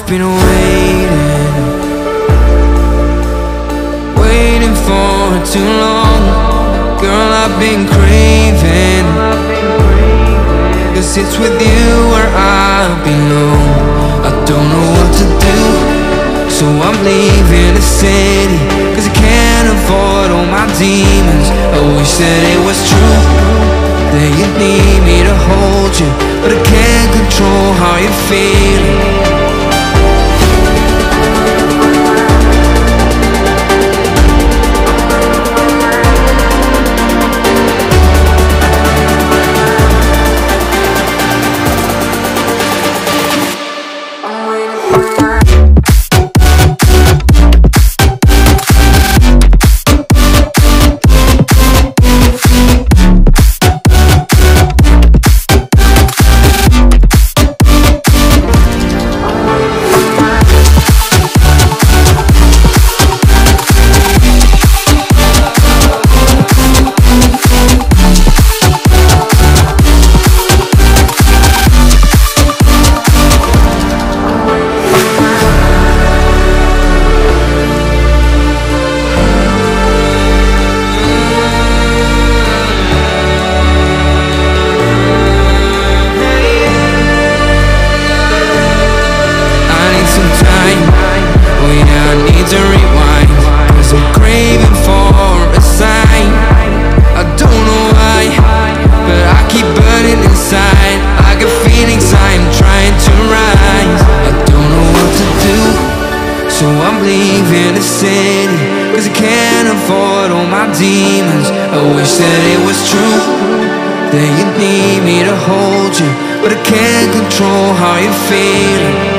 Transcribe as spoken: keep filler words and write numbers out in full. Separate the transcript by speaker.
Speaker 1: I've been waiting, waiting for too long. Girl, I've been craving, 'cause it's with you where I belong. I don't know what to do, so I'm leaving the city, 'cause I can't avoid all my demons. I wish that it was true, that you need me to hold you, but I can't control how you're feeling. To rewind, 'cause I'm craving for a sign. I don't know why, but I keep burning inside. I got feelings I'm trying to rise. I don't know what to do, so I'm leaving the city, 'cause I can't avoid all my demons. I wish that it was true, that you need me to hold you, but I can't control how you're feeling.